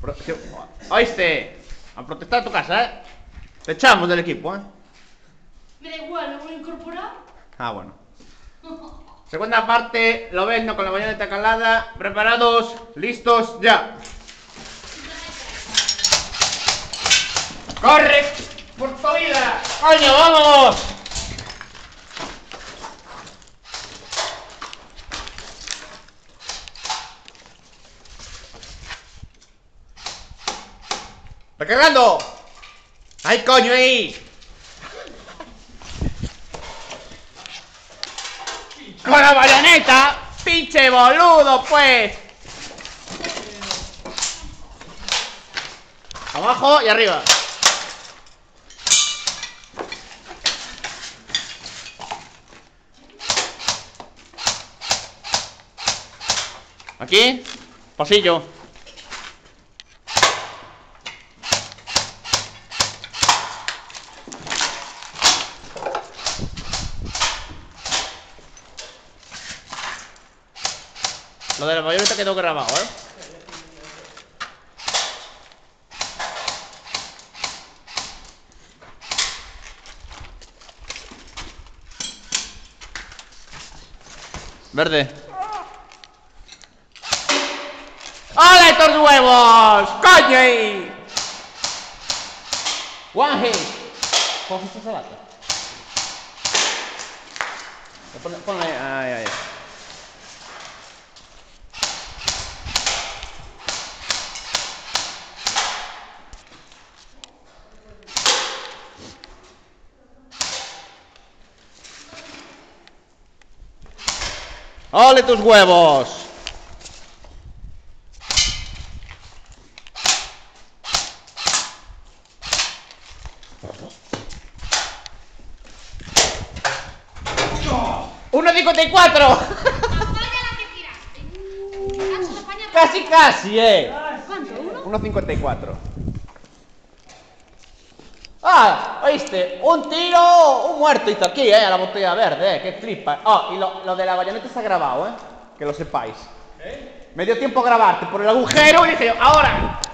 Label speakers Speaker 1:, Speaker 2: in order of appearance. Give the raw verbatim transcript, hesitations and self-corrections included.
Speaker 1: Pro ¿Oíste? A protestar a tu casa, ¿eh? Te echamos del equipo, ¿eh?
Speaker 2: Me da igual, ¿lo voy a incorporar?
Speaker 1: Ah, bueno. Segunda parte, Loveno con la bayoneta calada. Preparados, listos, ya. ¡Corre! ¡Por tu vida! ¡Coño, vamos! ¡Recargando! ¡Ay, coño, ahí! ¡Con la bayoneta! ¡Pinche boludo, pues! Abajo y arriba. Aquí, pasillo. Lo de la bayoneta quedó grabado, ¿eh? Verde. ¡Hola, estos huevos! ¡Coño! Ahí! One hit. Coge esta salata. Ponle, ponle ahí, ahí. ¡Ole tus huevos! ¡uno cincuenta y cuatro! Casi, casi, eh.
Speaker 2: ¿Cuánto? ¿Uno?
Speaker 1: uno cincuenta y cuatro. Ah, oíste, un tiro, un muerto hizo aquí, eh, a la botella verde, eh, que flipa. Oh, y lo, lo de la bayoneta está grabado, eh, que lo sepáis. ¿Eh? Me dio tiempo a grabarte por el agujero y dije yo, ahora.